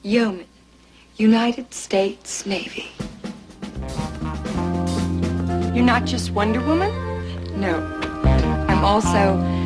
Yeoman, United States Navy. You're not just Wonder Woman? No, I'm also